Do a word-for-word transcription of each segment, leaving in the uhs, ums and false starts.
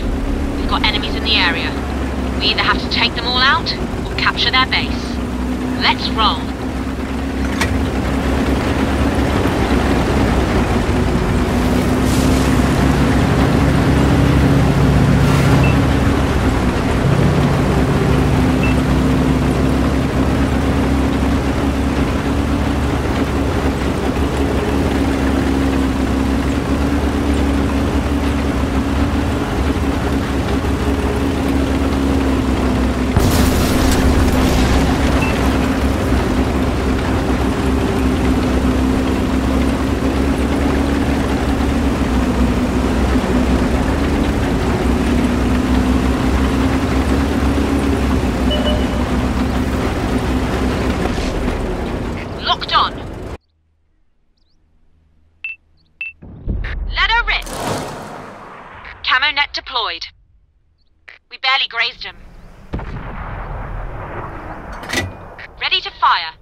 We've got enemies in the area. We either have to take them all out, or capture their base. Let's roll. Camo net deployed. We barely grazed him. Ready to fire.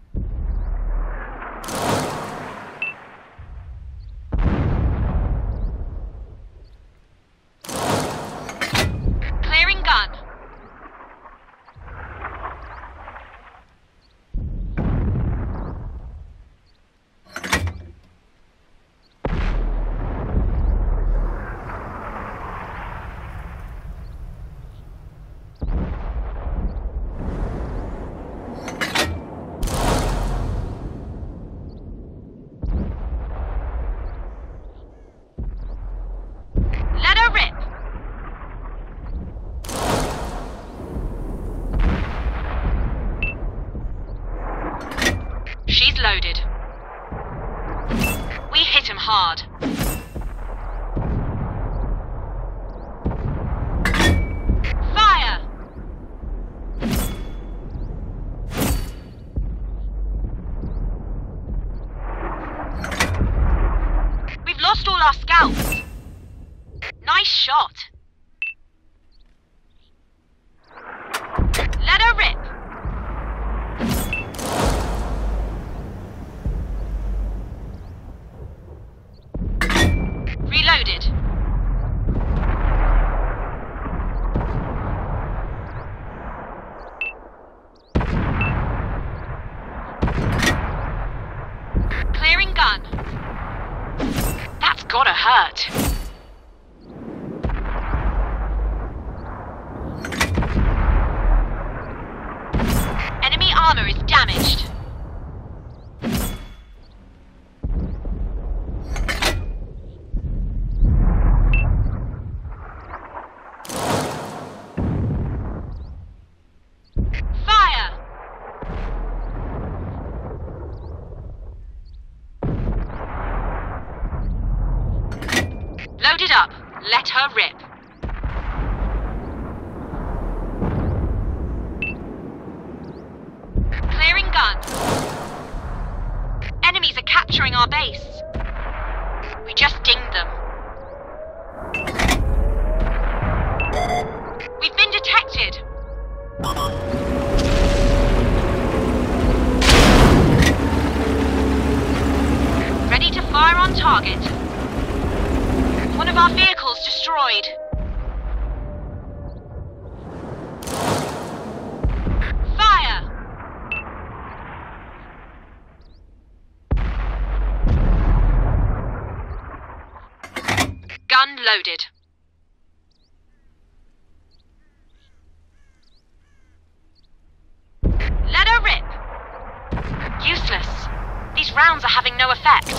Clearing gun. She's loaded. We hit him hard. Fire! We've lost all our scouts. Nice shot. Let her rip. Reloaded. Clearing gun. That's gotta hurt. Enemy armor is damaged. Load it up. Let her rip. Clearing gun. Enemies are capturing our base. We just dinged them. We've been detected. Ready to fire on target. One of our vehicles destroyed. Fire! Gun loaded. Let her rip. Useless. These rounds are having no effect.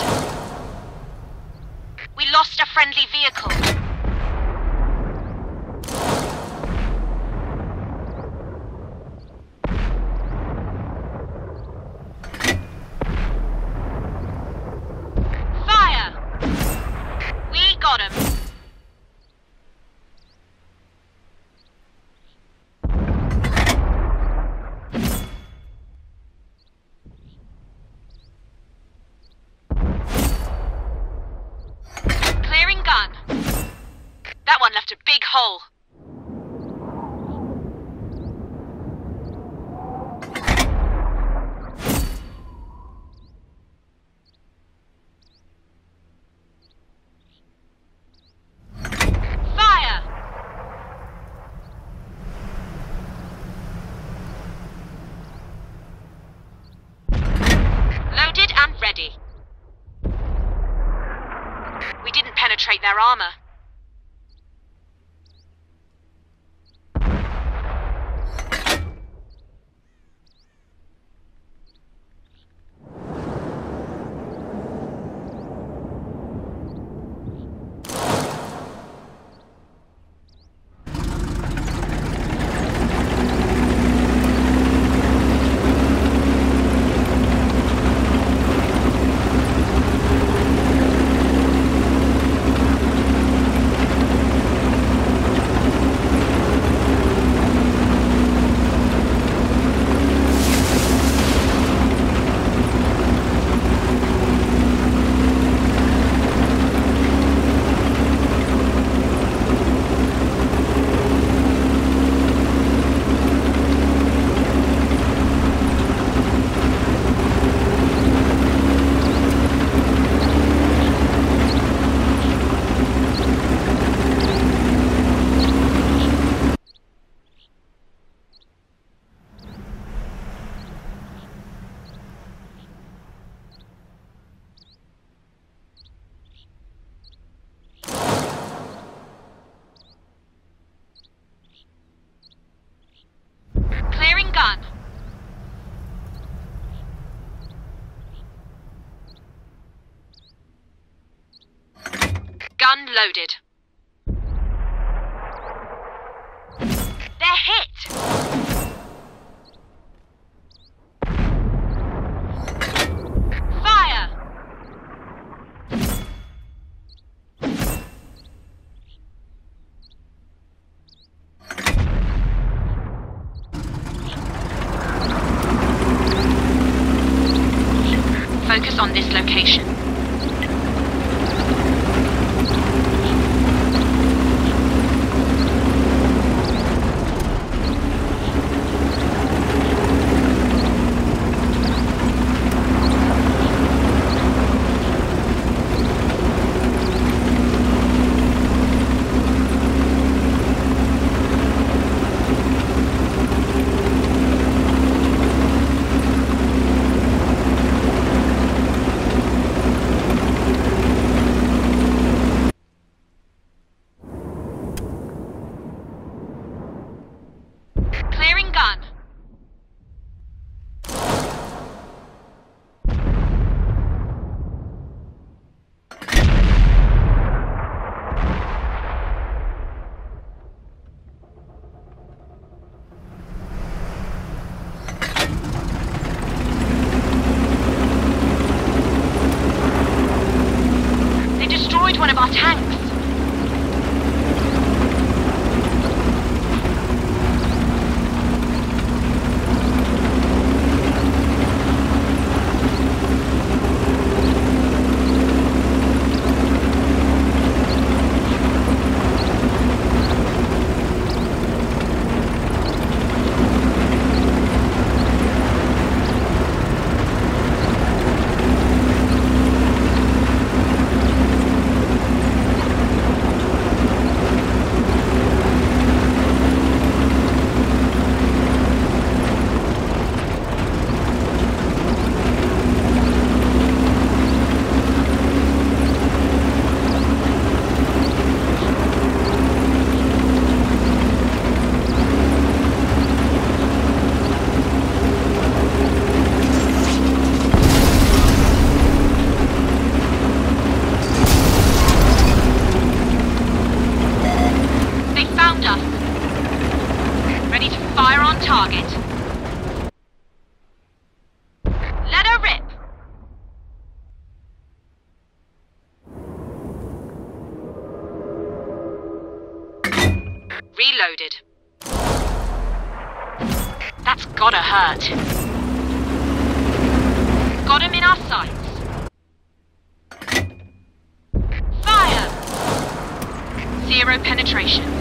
We lost a friendly vehicle. Fire! We got him. That one left a big hole. Fire! Gun loaded. They're hit! Fire! Focus on this location. Clearing gun. They destroyed one of our tanks. Ready to fire on target. Let her rip. Reloaded. That's gotta hurt. Got him in our sights. Fire! Zero penetration.